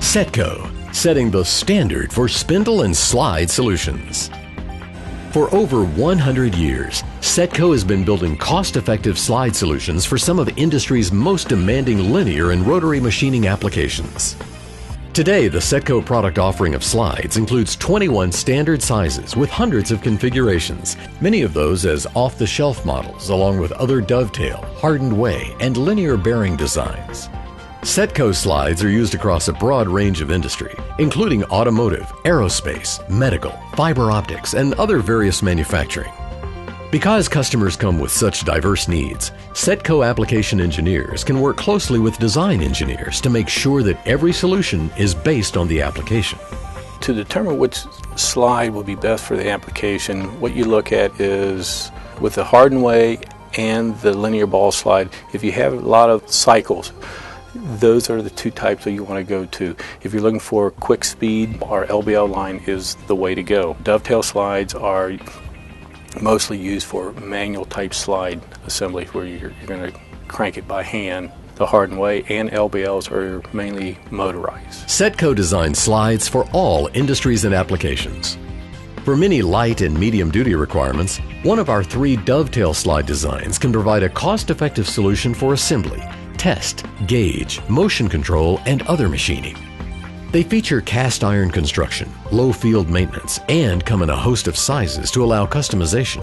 Setco, setting the standard for spindle and slide solutions. For over 100 years, Setco has been building cost-effective slide solutions for some of the industry's most demanding linear and rotary machining applications. Today, the Setco product offering of slides includes 21 standard sizes with hundreds of configurations, many of those as off-the-shelf models, along with other dovetail, hardened way, and linear bearing designs. Setco slides are used across a broad range of industry, including automotive, aerospace, medical, fiber optics, and other various manufacturing. Because customers come with such diverse needs, Setco application engineers can work closely with design engineers to make sure that every solution is based on the application. To determine which slide will be best for the application, what you look at is with the hardened way and the linear ball slide, if you have a lot of cycles, those are the two types that you want to go to. If you're looking for quick speed, our LBL line is the way to go. Dovetail slides are mostly used for manual type slide assembly where you're going to crank it by hand. The hardened way and LBLs are mainly motorized. Setco designs slides for all industries and applications. For many light and medium duty requirements, one of our 3 dovetail slide designs can provide a cost-effective solution for assembly, test, gauge, motion control, and other machining. They feature cast iron construction, low field maintenance, and come in a host of sizes to allow customization.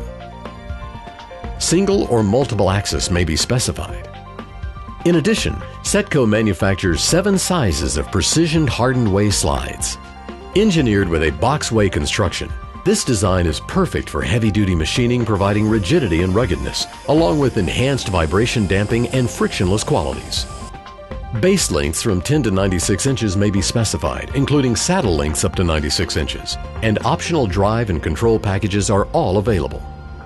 Single or multiple axis may be specified. In addition, Setco manufactures 7 sizes of precision hardened way slides. Engineered with a box-way construction, this design is perfect for heavy-duty machining, providing rigidity and ruggedness, along with enhanced vibration damping and frictionless qualities. Base lengths from 10 to 96 inches may be specified, including saddle lengths up to 96 inches, and optional drive and control packages are all available.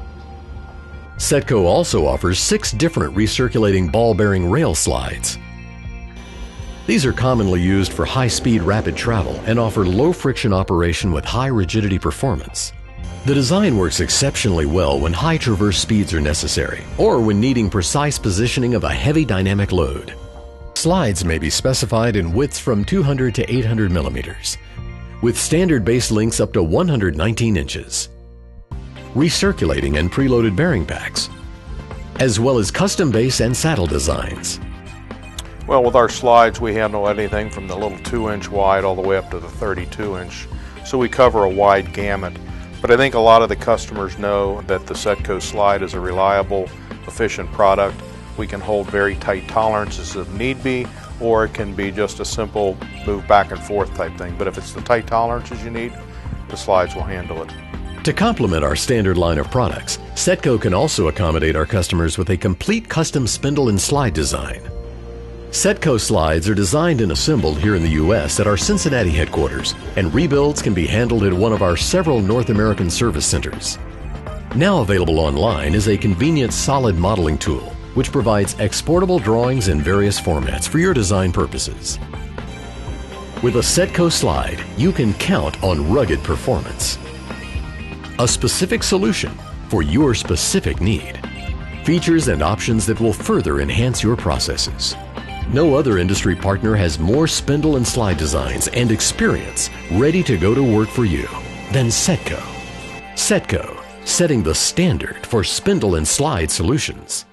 Setco also offers 6 different recirculating ball bearing rail slides. These are commonly used for high-speed rapid travel and offer low-friction operation with high rigidity performance. The design works exceptionally well when high traverse speeds are necessary or when needing precise positioning of a heavy dynamic load. Slides may be specified in widths from 200 to 800 millimeters, with standard base lengths up to 119 inches. Recirculating and preloaded bearing packs, as well as custom base and saddle designs. Well, with our slides, we handle anything from the little 2-inch wide all the way up to the 32-inch, so we cover a wide gamut. But I think a lot of the customers know that the Setco slide is a reliable, efficient product. We can hold very tight tolerances if need be, or it can be just a simple move back and forth type thing. But if it's the tight tolerances you need, the slides will handle it. To complement our standard line of products, Setco can also accommodate our customers with a complete custom spindle and slide design. Setco slides are designed and assembled here in the U.S. at our Cincinnati headquarters, and rebuilds can be handled at one of our several North American service centers. Now available online is a convenient solid modeling tool, which provides exportable drawings in various formats for your design purposes. With a Setco slide, you can count on rugged performance. A specific solution for your specific need. Features and options that will further enhance your processes. No other industry partner has more spindle and slide designs and experience ready to go to work for you than Setco. Setco, setting the standard for spindle and slide solutions.